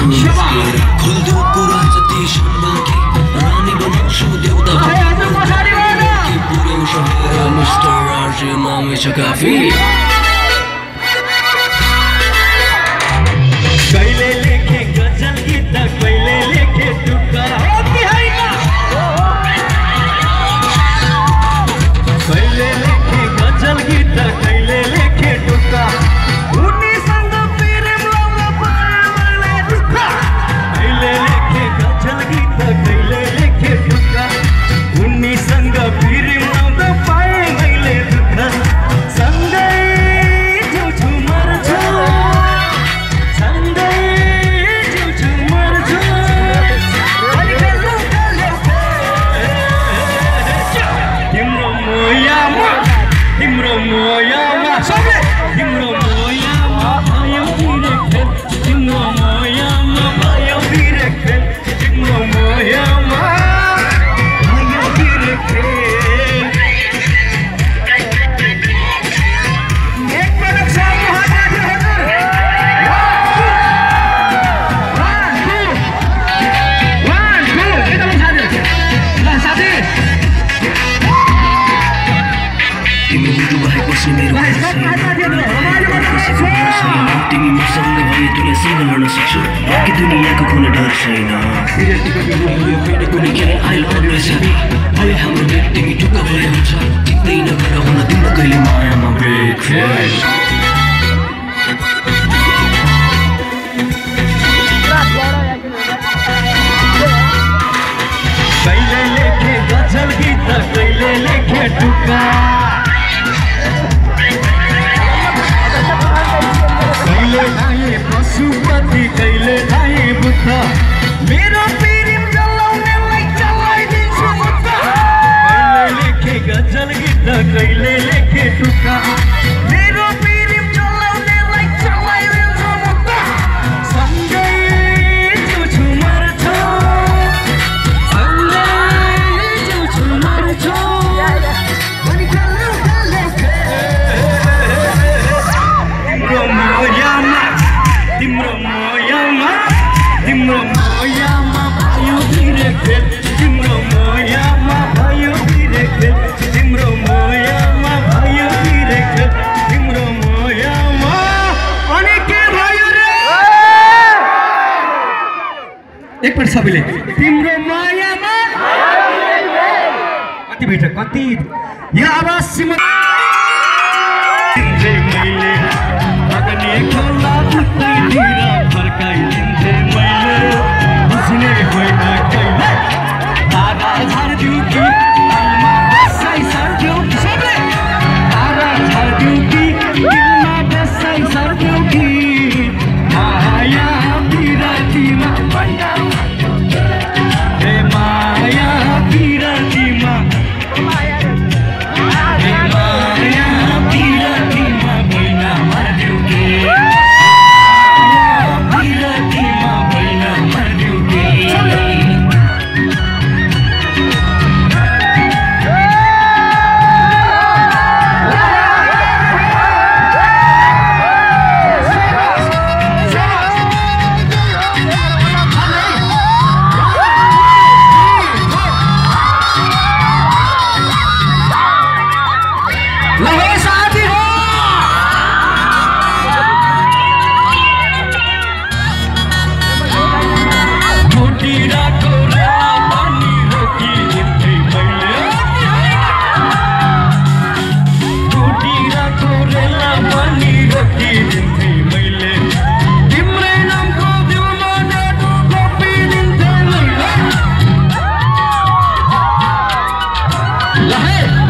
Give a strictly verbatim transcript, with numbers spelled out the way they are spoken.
मुस्केर खोल्दो कुरा जति सम्भाकी रानी बनाउँछु देउता कि पुर्याउँछ मेरा मिस्टर आरजे मामे छ काफी कहिले लेखे गजल गीत कहिले लेखे टुक्का कहिले लेखे गजल गीत कहिले लेखे टुक्का उनीसँग प्रेम लाउन पाए दुःख कहिले लेखे गजल गीत कहिले लेखे टुक्का उनीसँग प्रेम लाउन पाए मैले दुःख सँगै जिउँछु मर्छु सँगै जिउँछु मर्छु तिम्रो मोयामा तिम्रो मोयामा तिम्रो मोयामा भयो बिरेखेल तिम्रो मोयामा भयो बिरेखेल तिम्रो मोयामा भयो बिरेखेल एक पटक सामु हात तिमी मुटु भएपछि मेरो तिमी मसँग भए दुनियाँसँग लड्न सक्छु कि दुनियाँको कुनै डर छैन कुनै के आई लभ यु साथी भए हाम्रो भेट तिमी टुक्का भए हुन्छ टिक्दै नगर हुन तिम्रो कहिले मायामा ब्रेक कहिले लेखे गजल गीत कहिले लेखे टुक्का कहिले धाए पशुपति कहिले धाए बुद्ध मेरो प्रेम जलाउनेलाई जलाइदिन्छु बुद्ध कहिले लेखे गजल गीत कहिले लेखे टुक्का मेरो प्रेम जलाउनेलाई जलाइदिन्छु बुद्ध सँगै जिउँछु मर्छु तिम्रो मोयामा तिम्रो मोयामा भयो बिरेखेल तिम्रो मोयामा भयो बिरेखेल तिम्रो मोयामा भयो बिरेखेल तिम्रो मोयामा अनि के भयो रे एकपल्ट सबैले तिम्रो मोयामा कति भेट कति यो आवाज सिम मैले अग्नि खोला उतैतिर फर्काइदिन्थे मैले बुझ्ने होइन कहिले तारा झार्दिउ कि तालमा बसाइ सर्दिउ कि सबले तारा झार्दिउ कि दिलमा बसाइ सर्दिउ कि माया बिरातीमा हे माया बिरातीमा हे माया बिरातीमा मैना मर्दिउ कि Hey!